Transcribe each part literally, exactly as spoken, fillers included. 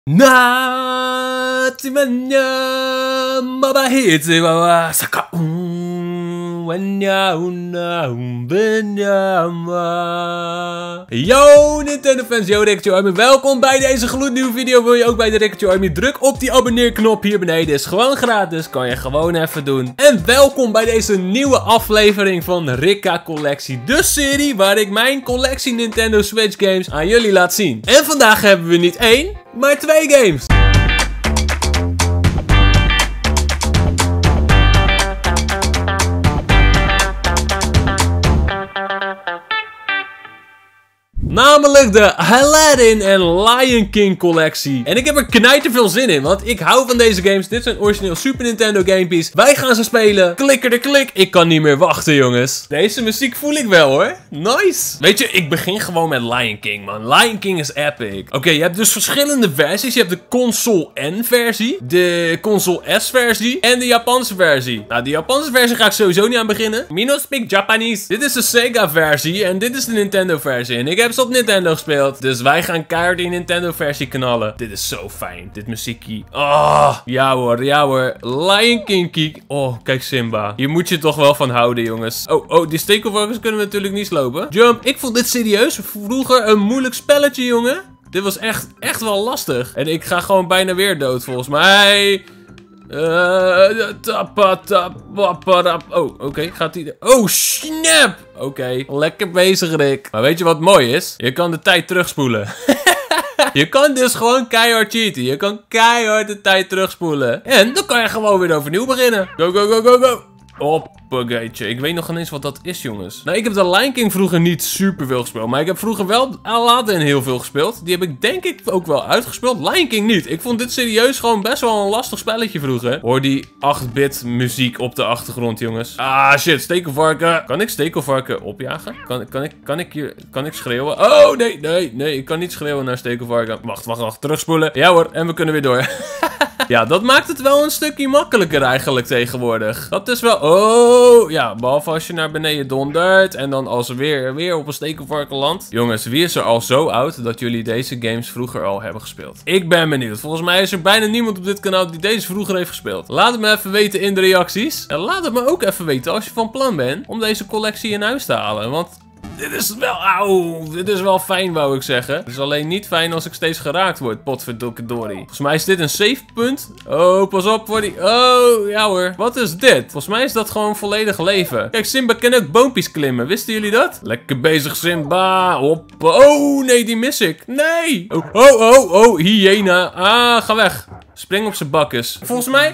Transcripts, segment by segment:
Natimanya mabahiti wa saka wanya una umbenyama. Yo Nintendo fans, yo Rickertje Army, welkom bij deze gloednieuwe video. Wil je ook bij de Rickertje Army? Druk op die abonneerknop hier beneden, is gewoon gratis, kan je gewoon even doen. En welkom bij deze nieuwe aflevering van Rikka Collectie, de serie waar ik mijn collectie Nintendo Switch games aan jullie laat zien. En vandaag hebben we niet één, maar twee games. Namelijk de Aladdin en Lion King collectie. En ik heb er knijter veel zin in, want ik hou van deze games. Dit zijn origineel Super Nintendo gamepies. Wij gaan ze spelen. Klikker de klik. Ik kan niet meer wachten, jongens. Deze muziek voel ik wel, hoor. Nice. Weet je, ik begin gewoon met Lion King, man. Lion King is epic. Oké, okay, je hebt dus verschillende versies. Je hebt de console N versie, de console S versie en de Japanse versie. Nou, de Japanse versie ga ik sowieso niet aan beginnen. Me no speak Japanese. Dit is de Sega versie en dit is de Nintendo versie. En ik heb ze op Nintendo gespeeld. Dus wij gaan keihard die Nintendo versie knallen. Dit is zo fijn. Dit muziekje. Oh, ja hoor, ja hoor. Lion King kiek. Oh, kijk Simba. Hier moet je toch wel van houden, jongens. Oh, oh, die stekelvarkens kunnen we natuurlijk niet slopen. Jump. Ik vond dit serieus vroeger een moeilijk spelletje, jongen. Dit was echt, echt wel lastig. En ik ga gewoon bijna weer dood, volgens mij. Uh, tappa, tappa, tappa. Oh, oké. Okay. Gaat hij... Oh, snap! Oké. Okay. Lekker bezig, Rick. Maar weet je wat mooi is? Je kan de tijd terugspoelen. Je kan dus gewoon keihard cheaten. Je kan keihard de tijd terugspoelen. En dan kan je gewoon weer overnieuw beginnen. Go, go, go, go, go. Hoppageetje. Ik weet nog geen eens wat dat is, jongens. Nou, ik heb de Lion King vroeger niet super veel gespeeld. Maar ik heb vroeger wel Aladdin heel veel gespeeld. Die heb ik denk ik ook wel uitgespeeld. Lion King niet. Ik vond dit serieus gewoon best wel een lastig spelletje vroeger. Hoor die acht bit muziek op de achtergrond, jongens. Ah, shit. Stekelvarken. Kan ik stekelvarken opjagen? Kan, kan, ik, kan, ik hier, kan ik schreeuwen? Oh, nee, nee, nee. Ik kan niet schreeuwen naar stekelvarken. Wacht, wacht, wacht. Terugspoelen. Ja hoor. En we kunnen weer door. Ja, dat maakt het wel een stukje makkelijker eigenlijk tegenwoordig. Dat is wel... Oh, ja, behalve als je naar beneden dondert en dan als weer, weer op een stekelvarken landt. Jongens, wie is er al zo oud dat jullie deze games vroeger al hebben gespeeld? Ik ben benieuwd. Volgens mij is er bijna niemand op dit kanaal die deze vroeger heeft gespeeld. Laat het me even weten in de reacties. En laat het me ook even weten als je van plan bent om deze collectie in huis te halen. Want... Dit is wel, auw, dit is wel fijn, wou ik zeggen. Het is alleen niet fijn als ik steeds geraakt word, potverdokkedorrie. Volgens mij is dit een save punt. Oh, pas op voor die, oh, ja hoor. Wat is dit? Volgens mij is dat gewoon volledig leven. Kijk, Simba kan ook boompjes klimmen, wisten jullie dat? Lekker bezig, Simba. Hop. Oh, nee, die mis ik. Nee. Oh, oh, oh, oh, hyena. Ah, ga weg. Spring op zijn bakkes. Volgens mij...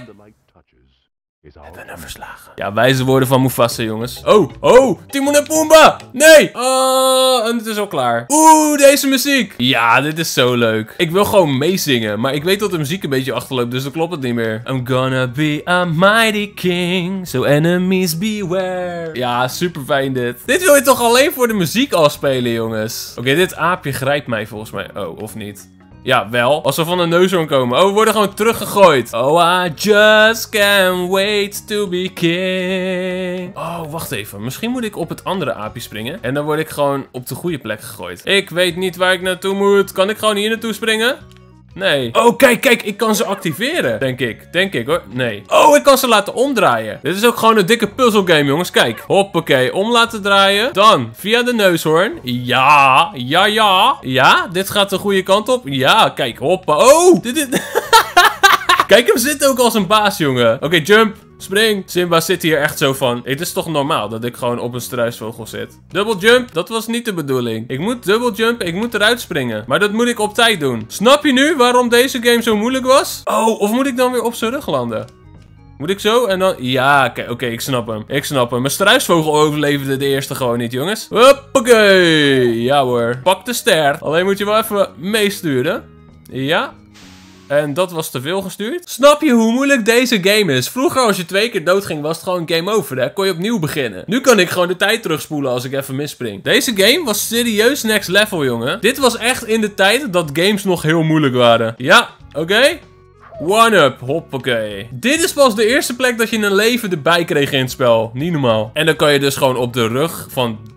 hebben we hem verslagen. Ja, wijze woorden van Mufasa, jongens. Oh, oh, Timon en Pumbaa. Nee. Oh, en het is al klaar. Oeh, deze muziek. Ja, dit is zo leuk. Ik wil gewoon meezingen, maar ik weet dat de muziek een beetje achterloopt, dus dan klopt het niet meer. I'm gonna be a mighty king, so enemies beware. Ja, super fijn dit. Dit wil je toch alleen voor de muziek al spelen, jongens? Oké, okay, dit aapje grijpt mij volgens mij. Oh, of niet? Ja, wel. Als we van een neushoorn komen. Oh, we worden gewoon teruggegooid. Oh, I just can't wait to be king. Oh, wacht even. Misschien moet ik op het andere aapje springen. En dan word ik gewoon op de goede plek gegooid. Ik weet niet waar ik naartoe moet. Kan ik gewoon hier naartoe springen? Nee. Oh, kijk, kijk. Ik kan ze activeren. Denk ik. Denk ik, hoor. Nee. Oh, ik kan ze laten omdraaien. Dit is ook gewoon een dikke puzzelgame, jongens. Kijk. Hoppakee. Om laten draaien. Dan via de neushoorn. Ja. Ja, ja. Ja. Dit gaat de goede kant op. Ja. Kijk. Hoppa. Oh. Dit is... Kijk, hem zit ook als een baas, jongen. Oké, okay, jump. Spring. Simba zit hier echt zo van. Het is toch normaal dat ik gewoon op een struisvogel zit. Double jump. Dat was niet de bedoeling. Ik moet double jump. Ik moet eruit springen. Maar dat moet ik op tijd doen. Snap je nu waarom deze game zo moeilijk was? Oh, of moet ik dan weer op zijn rug landen? Moet ik zo? En dan... Ja, oké, okay, okay, ik snap hem. Ik snap hem. Mijn struisvogel overleefde de eerste gewoon niet, jongens. Hoppakee. Ja hoor. Pak de ster. Alleen moet je wel even meesturen. Ja. En dat was te veel gestuurd. Snap je hoe moeilijk deze game is? Vroeger als je twee keer dood ging was het gewoon game over, hè? Kon je opnieuw beginnen. Nu kan ik gewoon de tijd terugspoelen als ik even misspring. Deze game was serieus next level, jongen. Dit was echt in de tijd dat games nog heel moeilijk waren. Ja, oké. Okay. One-up, hoppakee. Dit is pas de eerste plek dat je een leven erbij kreeg in het spel. Niet normaal. En dan kan je dus gewoon op de rug van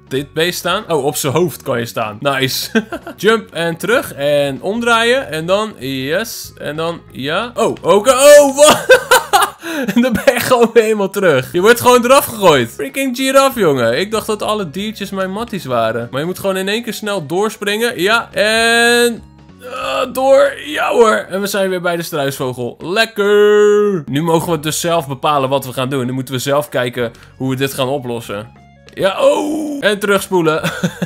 dit beest staan. Oh, op zijn hoofd kan je staan. Nice. Jump en terug. En omdraaien. En dan, yes. En dan, ja. Oh, oké. Okay. Oh, wat? En dan ben je gewoon weer helemaal terug. Je wordt gewoon eraf gegooid. Freaking giraffe, jongen. Ik dacht dat alle diertjes mijn matties waren. Maar je moet gewoon in één keer snel doorspringen. Ja, en... Uh, door, ja hoor. En we zijn weer bij de struisvogel. Lekker. Nu mogen we dus zelf bepalen wat we gaan doen. Nu moeten we zelf kijken hoe we dit gaan oplossen. Ja, oh. En terugspoelen.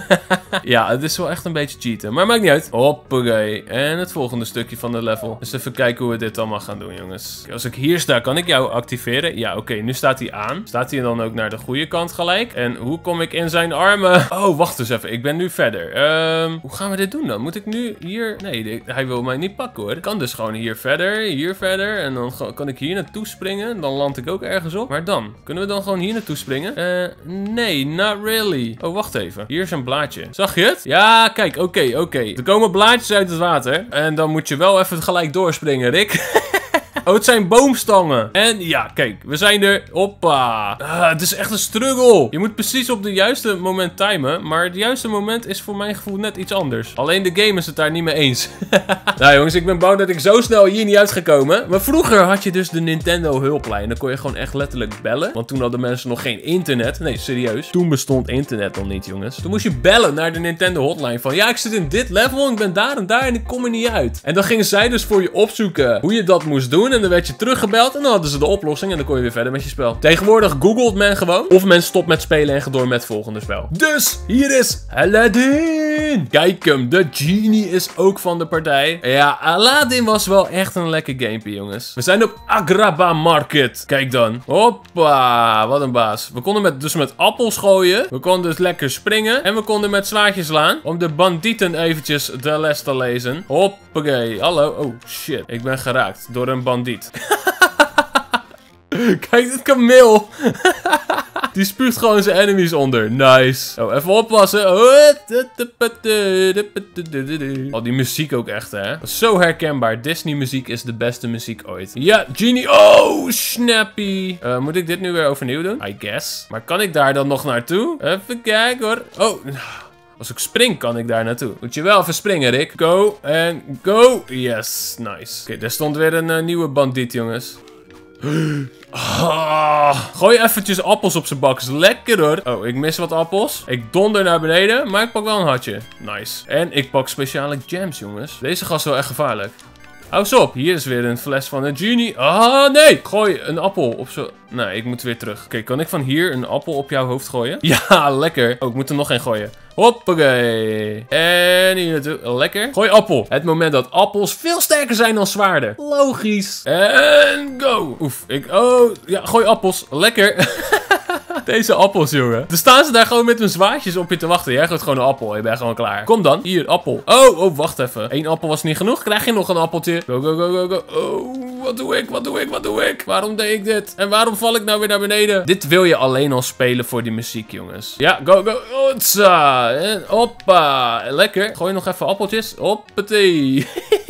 Ja, het is wel echt een beetje cheaten. Maar maakt niet uit. Hoppakee. En het volgende stukje van de level. Dus even kijken hoe we dit allemaal gaan doen, jongens. Als ik hier sta, kan ik jou activeren? Ja, oké. Okay, nu staat hij aan. Staat hij dan ook naar de goede kant gelijk? En hoe kom ik in zijn armen? Oh, wacht eens even. Ik ben nu verder. Um, hoe gaan we dit doen dan? Moet ik nu hier... Nee, hij wil mij niet pakken, hoor. Ik kan dus gewoon hier verder, hier verder. En dan kan ik hier naartoe springen. Dan land ik ook ergens op. Maar dan? Kunnen we dan gewoon hier naartoe springen? Uh, nee, not really. Oh, wacht even. Hier is een blaadje. Zag je het? Ja, kijk. Oké, okay, oké. Okay. Er komen blaadjes uit het water. En dan moet je wel even gelijk doorspringen, Rick. Oh, het zijn boomstangen. En ja, kijk, we zijn er. Hoppa. Ah, het is echt een struggle. Je moet precies op het juiste moment timen. Maar het juiste moment is voor mijn gevoel net iets anders. Alleen de game is het daar niet mee eens. Nou jongens, ik ben bang dat ik zo snel hier niet uit ga komen. Maar vroeger had je dus de Nintendo hulplijn. Dan kon je gewoon echt letterlijk bellen. Want toen hadden mensen nog geen internet. Nee, serieus. Toen bestond internet nog niet, jongens. Toen moest je bellen naar de Nintendo hotline. Van ja, ik zit in dit level. Ik ben daar en daar en ik kom er niet uit. En dan gingen zij dus voor je opzoeken hoe je dat moest doen. En dan werd je teruggebeld en dan hadden ze de oplossing en dan kon je weer verder met je spel. Tegenwoordig googelt men gewoon. Of men stopt met spelen en gaat door met het volgende spel. Dus hier is Aladdin. Kijk hem, de genie is ook van de partij. Ja, Aladdin was wel echt een lekker gamepje, jongens. We zijn op Agrabah Market. Kijk dan. Hoppa, wat een baas. We konden met, dus met appels gooien. We konden dus lekker springen. En we konden met zwaardjes slaan. Om de bandieten eventjes de les te lezen. Hoppakee. Hallo. Oh, shit. Ik ben geraakt door een bandiet. Kijk, dit kameel. Die spuugt gewoon zijn enemies onder. Nice. Oh, even oppassen. Oh, die muziek ook echt, hè. Zo herkenbaar. Disney muziek is de beste muziek ooit. Ja, genie. Oh, snappy. Uh, moet ik dit nu weer overnieuw doen? I guess. Maar kan ik daar dan nog naartoe? Even kijken, hoor. Oh, als ik spring, kan ik daar naartoe. Moet je wel even springen, Rick. Go en go. Yes, nice. Oké, okay, daar stond weer een uh, nieuwe bandiet, jongens. Ah, gooi eventjes appels op zijn bak. Is lekker, hoor. Oh, ik mis wat appels. Ik donder naar beneden, maar ik pak wel een hartje. Nice. En ik pak speciale gems, jongens. Deze gast is wel echt gevaarlijk. Hou eens op. Hier is weer een fles van een genie. Ah, nee. Gooi een appel op zo. Nee, ik moet weer terug. Oké, okay, kan ik van hier een appel op jouw hoofd gooien? Ja, lekker. Oh, ik moet er nog één gooien. Hoppakee. En hier naartoe. Lekker. Gooi appel. Het moment dat appels veel sterker zijn dan zwaarden. Logisch. En go. Oef. Ik, oh, ja, gooi appels. Lekker. Deze appels, jongen. Dan staan ze daar gewoon met hun zwaardjes op je te wachten. Jij gooit gewoon een appel. Je bent gewoon klaar. Kom dan. Hier, appel. Oh, oh, wacht even. Eén appel was niet genoeg. Krijg je nog een appeltje? Go, go, go, go, go. Oh, wat doe ik? Wat doe ik? Wat doe ik? Waarom deed ik dit? En waarom val ik nou weer naar beneden? Dit wil je alleen al spelen voor die muziek, jongens. Ja, go, go. Otsa. En hoppa. Lekker. Gooi nog even appeltjes. Hoppatee.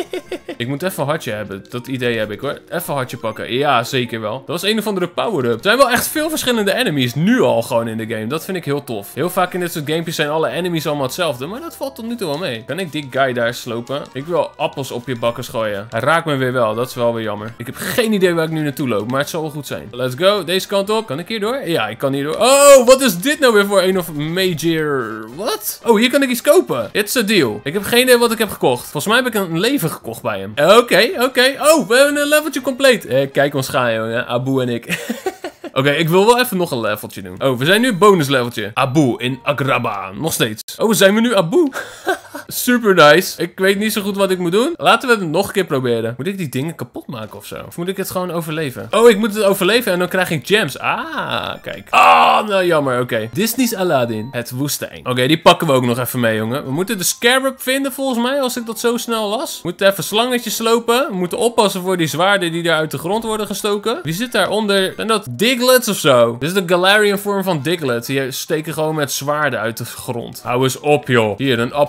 Ik moet even een hartje hebben. Dat idee heb ik, hoor. Even een hartje pakken. Ja, zeker wel. Dat was een of andere power-up. Er zijn wel echt veel verschillende enemies nu al gewoon in de game. Dat vind ik heel tof. Heel vaak in dit soort gamepjes zijn alle enemies allemaal hetzelfde. Maar dat valt tot nu toe wel mee. Kan ik die guy daar slopen? Ik wil appels op je bakkers gooien. Hij raakt me weer wel. Dat is wel weer jammer. Ik heb geen idee waar ik nu naartoe loop. Maar het zal wel goed zijn. Let's go. Deze kant op. Kan ik hier door? Ja, ik kan hier door. Oh, wat is dit nou weer voor een of major... Wat? Oh, hier kan ik iets kopen. It's a deal. Ik heb geen idee wat ik heb gekocht. Volgens mij heb ik een leven gekocht bij hem. Oké, okay, oké. Okay. Oh, we hebben een leveltje compleet. Eh, kijk ons gaan, jongen. Abu en ik. Oké, okay, ik wil wel even nog een leveltje doen. Oh, we zijn nu bonus leveltje. Abu in Agrabah. Nog steeds. Oh, zijn we nu Abu? Super nice. Ik weet niet zo goed wat ik moet doen. Laten we het nog een keer proberen. Moet ik die dingen kapot maken of zo? Of moet ik het gewoon overleven? Oh, ik moet het overleven en dan krijg ik gems. Ah, kijk. Ah, nou jammer. Oké. Okay. Disney's Aladdin. Het woestijn. Oké, okay, die pakken we ook nog even mee, jongen. We moeten de scarab vinden, volgens mij, als ik dat zo snel las. We moeten even slangetjes slopen. We moeten oppassen voor die zwaarden die daar uit de grond worden gestoken. Wie zit daaronder? Zijn dat Diglets of zo? Dit is de Galarian vorm van Diglett. Die steken gewoon met zwaarden uit de grond. Hou eens op, joh. Hier, een appel op je bak.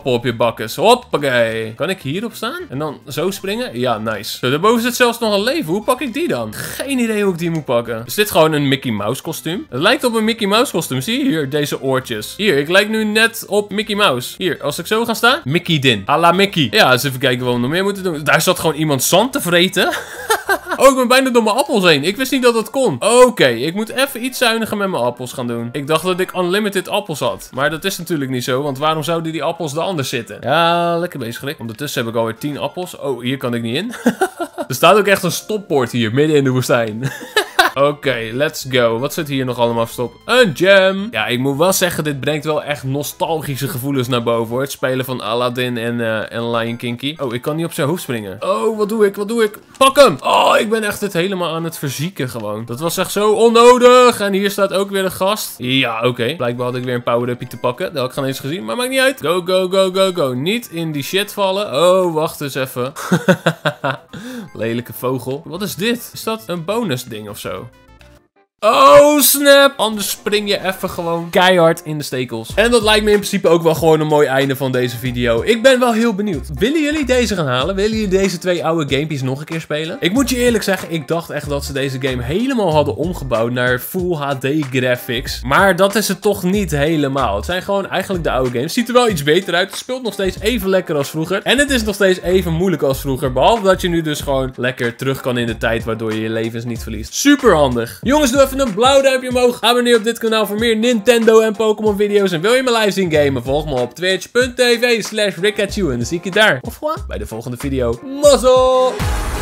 bakkes. Hoppakee. Kan ik hierop staan? En dan zo springen? Ja, nice. Zo, daarboven zit zelfs nog een leven. Hoe pak ik die dan? Geen idee hoe ik die moet pakken. Is dit gewoon een Mickey Mouse kostuum? Het lijkt op een Mickey Mouse kostuum. Zie je hier? Deze oortjes. Hier, ik lijk nu net op Mickey Mouse. Hier, als ik zo ga staan. Mickey Din. A la Mickey. Ja, eens even kijken wat we nog meer moeten doen. Daar zat gewoon iemand zand te vreten. Oh, ik ben bijna door mijn appels heen. Ik wist niet dat dat kon. Oké, okay, ik moet even iets zuiniger met mijn appels gaan doen. Ik dacht dat ik unlimited appels had. Maar dat is natuurlijk niet zo, want waarom zouden die appels er anders zitten? Ja, lekker bezig, Rick. Ondertussen heb ik alweer tien appels. Oh, hier kan ik niet in. Er staat ook echt een stoppoort hier, midden in de woestijn. Oké, okay, let's go. Wat zit hier nog allemaal verstopt? Een gem. Ja, ik moet wel zeggen, dit brengt wel echt nostalgische gevoelens naar boven, hoor. Het spelen van Aladdin en, uh, en Lion Kinky. Oh, ik kan niet op zijn hoofd springen. Oh, wat doe ik? Wat doe ik? Pak hem! Oh, ik ben echt het helemaal aan het verzieken gewoon. Dat was echt zo onnodig. En hier staat ook weer een gast. Ja, oké. Okay. Blijkbaar had ik weer een power-upje te pakken. Dat had ik geen eens gezien, maar maakt niet uit. Go, go, go, go, go. Niet in die shit vallen. Oh, wacht eens even. Lelijke vogel. Wat is dit? Is dat een bonus ding of zo? Oh, snap! Anders spring je even gewoon keihard in de stekels. En dat lijkt me in principe ook wel gewoon een mooi einde van deze video. Ik ben wel heel benieuwd. Willen jullie deze gaan halen? Willen jullie deze twee oude gamepies nog een keer spelen? Ik moet je eerlijk zeggen, ik dacht echt dat ze deze game helemaal hadden omgebouwd naar Full H D graphics. Maar dat is het toch niet helemaal. Het zijn gewoon eigenlijk de oude games. Ziet er wel iets beter uit. Het speelt nog steeds even lekker als vroeger. En het is nog steeds even moeilijk als vroeger. Behalve dat je nu dus gewoon lekker terug kan in de tijd, waardoor je je levens niet verliest. Super handig. Jongens, doe even een blauw duimpje omhoog. Abonneer op dit kanaal voor meer Nintendo en Pokémon video's. En wil je me live zien gamen? Volg me op twitch punt tv slash rickachu. En dan zie ik je daar. Of wat? Bij de volgende video. Mazzel!